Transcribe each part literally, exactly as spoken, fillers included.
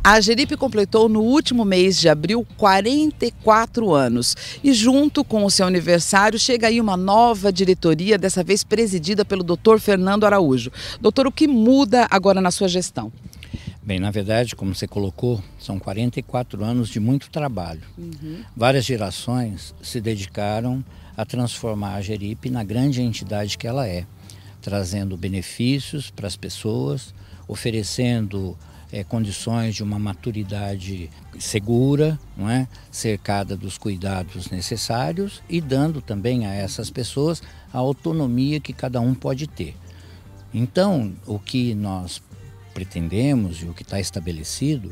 A Ageripe completou no último mês de abril quarenta e quatro anos e junto com o seu aniversário chega aí uma nova diretoria, dessa vez presidida pelo doutor Fernando Araújo. Doutor, o que muda agora na sua gestão? Bem, na verdade, como você colocou, são quarenta e quatro anos de muito trabalho. Uhum. Várias gerações se dedicaram a transformar a Ageripe na grande entidade que ela é, trazendo benefícios para as pessoas, oferecendo é, condições de uma maturidade segura, não é? Cercada dos cuidados necessários e dando também a essas pessoas a autonomia que cada um pode ter. Então, o que nós pretendemos e o que está estabelecido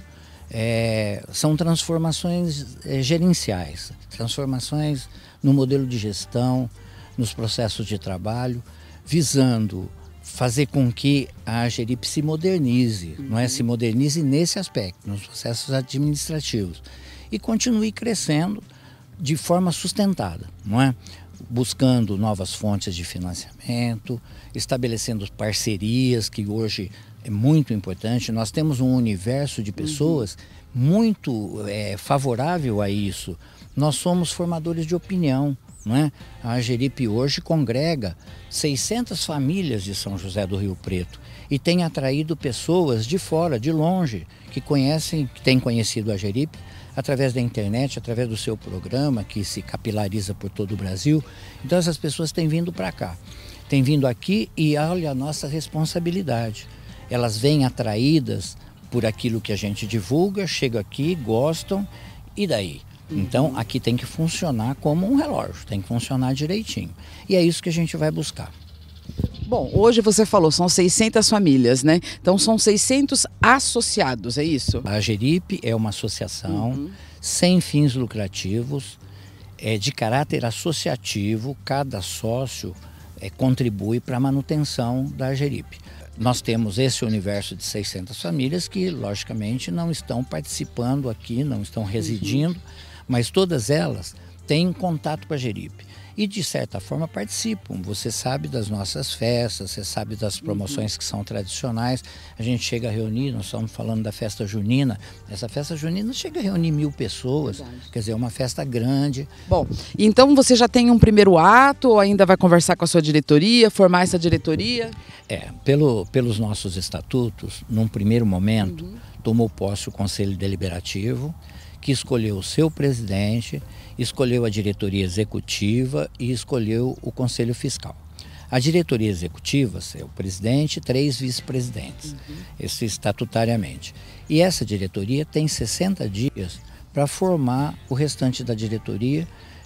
é, são transformações é, gerenciais, transformações no modelo de gestão, nos processos de trabalho, visando fazer com que a Ageripe se modernize, uhum. não é? Se modernize nesse aspecto, nos processos administrativos, e continue crescendo de forma sustentada, não é? Buscando novas fontes de financiamento, estabelecendo parcerias, que hoje é muito importante. Nós temos um universo de pessoas uhum. muito é, favorável a isso. Nós somos formadores de opinião, não é? A Ageripe hoje congrega seiscentas famílias de São José do Rio Preto e tem atraído pessoas de fora, de longe, que conhecem, que têm conhecido a Ageripe através da internet, através do seu programa, que se capilariza por todo o Brasil. Então essas pessoas têm vindo para cá, têm vindo aqui e olha a nossa responsabilidade. Elas vêm atraídas por aquilo que a gente divulga, chegam aqui, gostam, e daí? Então aqui tem que funcionar como um relógio, tem que funcionar direitinho. E é isso que a gente vai buscar. Bom, hoje você falou, são seiscentas famílias, né? Então são seiscentos associados, é isso? A Ageripe é uma associação uhum. sem fins lucrativos, é de caráter associativo, cada sócio é, contribui para a manutenção da Ageripe. Nós temos esse universo de seiscentas famílias que, logicamente, não estão participando aqui, não estão residindo, uhum. mas todas elas têm contato com a Ageripe. E, de certa forma, participam. Você sabe das nossas festas, você sabe das promoções uhum. que são tradicionais. A gente chega a reunir, nós estamos falando da festa junina. Essa festa junina chega a reunir mil pessoas. Verdade. Quer dizer, é uma festa grande. Bom, então você já tem um primeiro ato ou ainda vai conversar com a sua diretoria, formar essa diretoria? É, pelo, pelos nossos estatutos, num primeiro momento, uhum. tomou posse o Conselho Deliberativo, que escolheu o seu presidente, escolheu a diretoria executiva e escolheu o Conselho Fiscal. A diretoria executiva é o presidente e três vice-presidentes, uhum. isso estatutariamente. E essa diretoria tem sessenta dias para formar o restante da diretoria,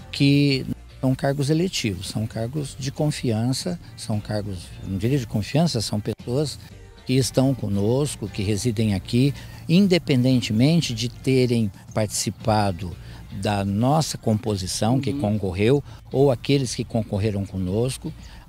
que são cargos eletivos, são cargos de confiança, são cargos, não diria de confiança, são pessoas que estão conosco, que residem aqui, independentemente de terem participado da nossa composição, uhum. que concorreu, ou aqueles que concorreram conosco.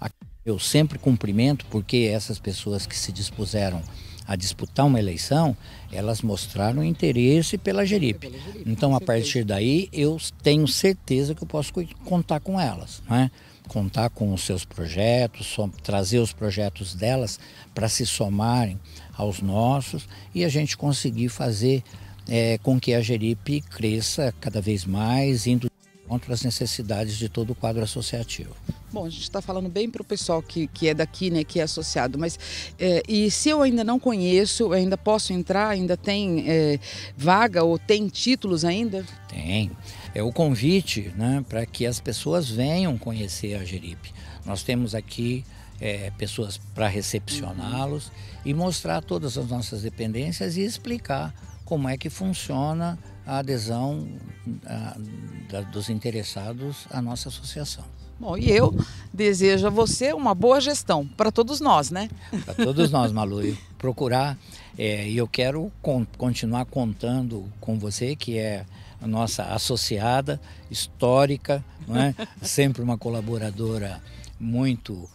Eu sempre cumprimento, porque essas pessoas que se dispuseram a disputar uma eleição, elas mostraram interesse pela Ageripe. Então, a partir daí, eu tenho certeza que eu posso contar com elas, né? Contar com os seus projetos, trazer os projetos delas para se somarem aos nossos e a gente conseguir fazer é, com que a Ageripe cresça cada vez mais, indo contra as necessidades de todo o quadro associativo. Bom, a gente está falando bem para o pessoal que, que é daqui, né, que é associado, mas é, e se eu ainda não conheço, eu ainda posso entrar, ainda tem é, vaga ou tem títulos ainda? Tem. É o convite, né, para que as pessoas venham conhecer a Ageripe. Nós temos aqui é, pessoas para recepcioná-los uhum. e mostrar todas as nossas dependências e explicar como é que funciona a adesão a, da, dos interessados à nossa associação. Bom, e eu desejo a você uma boa gestão, para todos nós, né? Para todos nós, Malu. E procurar, é, e eu quero con continuar contando com você, que é a nossa associada histórica, não é? Sempre uma colaboradora muito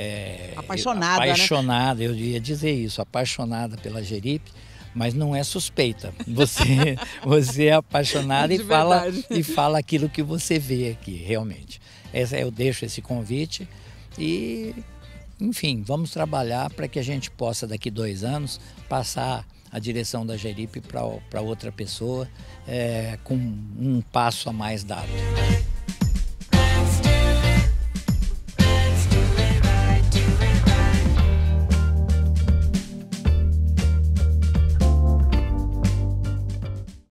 é, apaixonada, apaixonada, né? Eu ia dizer isso, apaixonada pela Ageripe, mas não é suspeita. Você, você é apaixonada e fala, e fala aquilo que você vê aqui, realmente. Essa, eu deixo esse convite e, enfim, vamos trabalhar para que a gente possa, daqui dois anos, passar a direção da Gerip para outra pessoa, é, com um passo a mais dado.